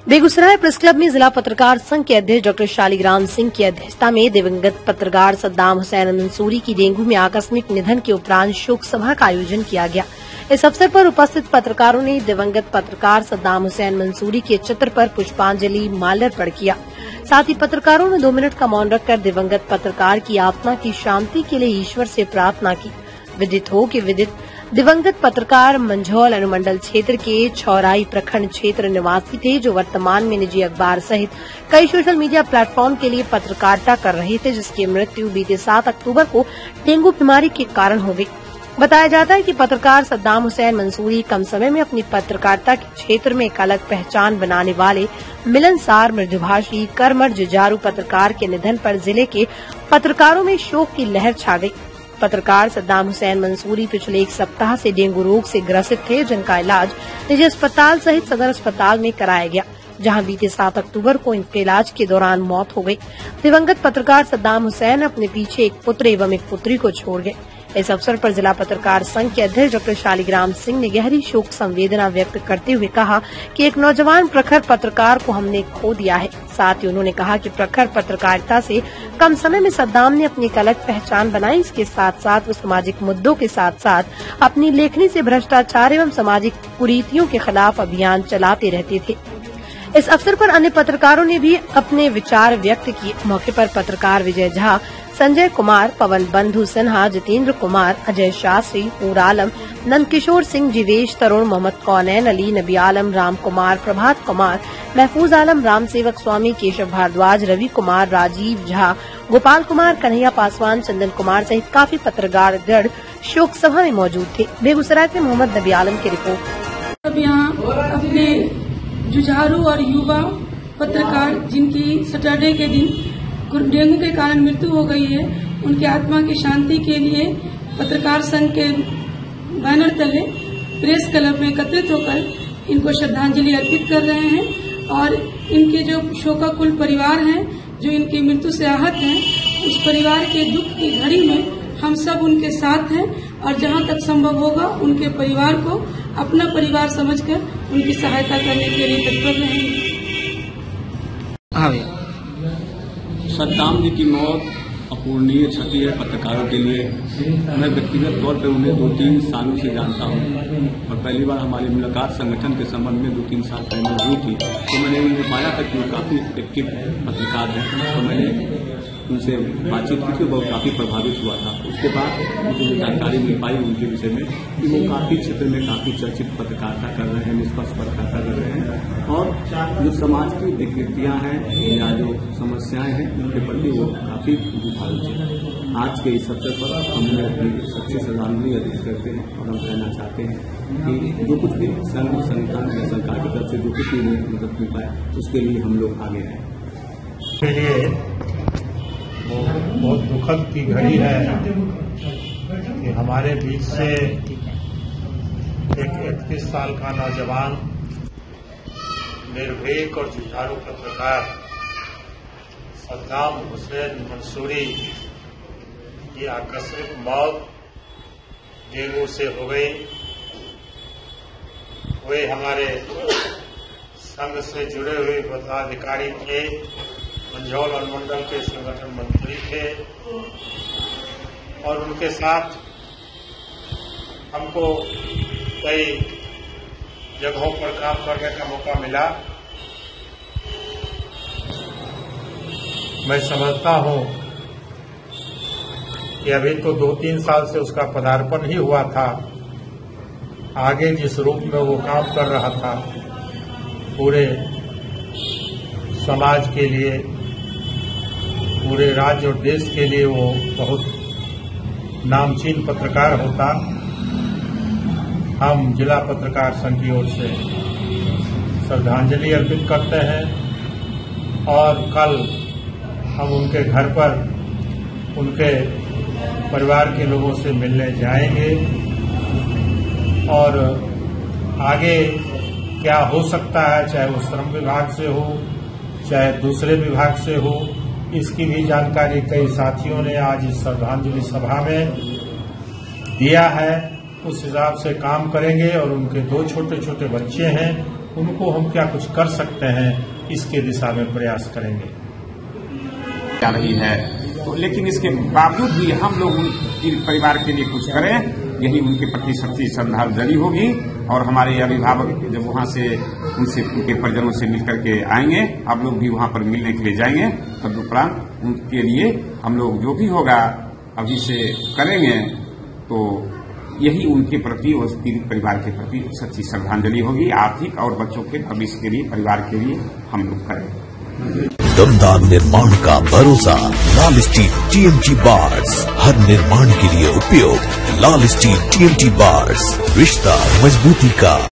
Begusarai press club में जिला पत्रकार संघ के अध्यक्ष डॉक्टर शालिग्राम सिंह की अध्यक्षता में दिवंगत पत्रकार सद्दाम हुसैन मंसूरी की डेंगू में आकस्मिक निधन के उपरांत शोक सभा का आयोजन किया गया। इस अवसर पर उपस्थित पत्रकारों ने दिवंगत पत्रकार सद्दाम हुसैन मंसूरी के चित्र पर पुष्पांजलि माल्यार्पण किया। साथ ही पत्रकारों ने 2 मिनट का मौन रखकर दिवंगत पत्रकार की आत्मा की शांति के लिए ईश्वर से प्रार्थना की। विदित हो कि दिवंगत पत्रकार मंझौल अनुमंडल क्षेत्र के छौराई प्रखंड क्षेत्र निवासी थे, जो वर्तमान में निजी अखबार सहित कई सोशल मीडिया प्लेटफॉर्म के लिए पत्रकारिता कर रहे थे, जिसकी मृत्यु बीते 7 अक्टूबर को डेंगू बीमारी के कारण हो गई। बताया जाता है कि पत्रकार सद्दाम हुसैन मंसूरी कम समय में अपनी पत्रकारिता के क्षेत्र में एक अलग पहचान बनाने वाले मिलनसार, मृदुभाषी, कर्मठ, जुझारू पत्रकार के निधन पर जिले के पत्रकारों में शोक की लहर छा गई। पत्रकार सद्दाम हुसैन मंसूरी पिछले 1 सप्ताह से डेंगू रोग से ग्रसित थे, जिनका इलाज निजी अस्पताल सहित सदर अस्पताल में कराया गया, जहां बीते 7 अक्टूबर को इनके इलाज के दौरान मौत हो गई। दिवंगत पत्रकार सद्दाम हुसैन अपने पीछे एक पुत्र एवं एक पुत्री को छोड़ गए। इस अवसर पर जिला पत्रकार संघ के अध्यक्ष डॉक्टर शालिग्राम सिंह ने गहरी शोक संवेदना व्यक्त करते हुए कहा कि एक नौजवान प्रखर पत्रकार को हमने खो दिया है। साथ ही उन्होंने कहा कि प्रखर पत्रकारिता से कम समय में सद्दाम ने अपनी एक अलग पहचान बनाई। इसके साथ साथ वो सामाजिक मुद्दों के साथ साथ अपनी लेखनी से भ्रष्टाचार एवं सामाजिक कुरीतियों के खिलाफ अभियान चलाते रहते थे। इस अवसर पर अन्य पत्रकारों ने भी अपने विचार व्यक्त किए। मौके पर पत्रकार विजय झा, संजय कुमार, पवन बंधु सिन्हा, जितेंद्र कुमार, अजय शास्त्री, नूर आलम, नंदकिशोर सिंह, जीवेश, तरुण, मोहम्मद कौनैन अली, नबी आलम, राम कुमार, प्रभात कुमार, महफूज आलम, राम सेवक स्वामी, केशव भारद्वाज, रवि कुमार, राजीव झा, गोपाल कुमार, कन्हैया पासवान, चंदन कुमार सहित काफी पत्रकारगण शोक सभा में मौजूद थे। बेगूसराय से मोहम्मद नबी आलम की रिपोर्ट। अब यहाँ अपने जुझारू और युवा पत्रकार जिनकी सैटरडे के दिन डेंगू के कारण मृत्यु हो गई है, उनकी आत्मा की शांति के लिए पत्रकार संघ के बैनर तले प्रेस क्लब में एकत्रित होकर इनको श्रद्धांजलि अर्पित कर रहे हैं। और इनके जो शोकाकुल परिवार हैं, जो इनकी मृत्यु से आहत हैं, उस परिवार के दुख की घड़ी में हम सब उनके साथ हैं और जहां तक संभव होगा उनके परिवार को अपना परिवार समझकर उनकी सहायता करने के लिए तत्पर रहेंगे। सद्दाम जी की मौत अपूरणीय क्षति है पत्रकारों के लिए। मैं व्यक्तिगत तौर पर उन्हें 2-3 सालों से जानता हूं और पहली बार हमारी मुलाकात संगठन के संबंध में 2-3 साल पहले हुई थी, तो मैंने उन्हें पाया था कि वो काफी एक्टिव पत्रकार हैं। तो मैंने उनसे बातचीत की थी, बहुत काफी प्रभावित हुआ था। उसके बाद मुझे जो जानकारी मिल पाई उनके विषय में कि वो काफी क्षेत्र में काफी चर्चित पत्रकारिता कर रहे हैं, निष्पक्ष पत्रकारिता कर रहे हैं और जो समाज की विकृतियां हैं या जो समस्याएं हैं उनके प्रति वो काफी जुझारू थे। आज के इस अवसर पर हम उन्हें अपनी सच्ची श्रद्धांजलि अर्पित करते हैं और हम कहना चाहते हैं कि जो कुछ भी संघ संगठन या सरकार की तरफ से जो कुछ भी मदद मिल पाए उसके लिए हम लोग आगे आए। के लिए वो बहुत दुखद की घड़ी है कि हमारे बीच से एक 31 साल का नौजवान निर्भीक और जुझारू पत्रकार सद्दाम हुसैन मंसूरी की आकस्मिक मौत डेंगू से हो गई। वे हमारे संघ से जुड़े हुए पदाधिकारी थे, मंझौल अनुमंडल के संगठन मंत्री थे और उनके साथ हमको कई जगहों पर काम करने का मौका मिला। मैं समझता हूं कि अभी तो 2-3 साल से उसका पदार्पण ही हुआ था। आगे जिस रूप में वो काम कर रहा था पूरे समाज के लिए, पूरे राज्य और देश के लिए वो बहुत नामचीन पत्रकार होता। हम जिला पत्रकार संघ की ओर से श्रद्धांजलि अर्पित करते हैं और कल हम उनके घर पर उनके परिवार के लोगों से मिलने जाएंगे और आगे क्या हो सकता है, चाहे वो श्रम विभाग से हो चाहे दूसरे विभाग से हो, इसकी भी जानकारी कई साथियों ने आज इस श्रद्धांजलि सभा में दिया है। उस हिसाब से काम करेंगे और उनके 2 छोटे छोटे बच्चे हैं उनको हम क्या कुछ कर सकते हैं, इसके दिशा में प्रयास करेंगे। जा रही है तो लेकिन इसके बावजूद भी हम लोग उनके परिवार के लिए कुछ करें, यही उनके प्रति सच्ची श्रद्धांजलि होगी। और हमारे अभिभावक जब वहां से उनसे उनके परिजनों से मिलकर के आएंगे, आप लोग भी वहां पर मिलने के लिए जाएंगे, तदुपरांत उनके लिए हम लोग जो भी होगा अभी से करेंगे। तो यही उनके प्रति और पीड़ित परिवार के प्रति सच्ची श्रद्धांजलि होगी। आर्थिक और बच्चों के भविष्य के लिए, परिवार के लिए हम लोग करेंगे। दमदार निर्माण का भरोसा लाल स्टील TMT बार्स, हर निर्माण के लिए उपयोग लाल स्टील TMT बार्स, रिश्ता मजबूती का।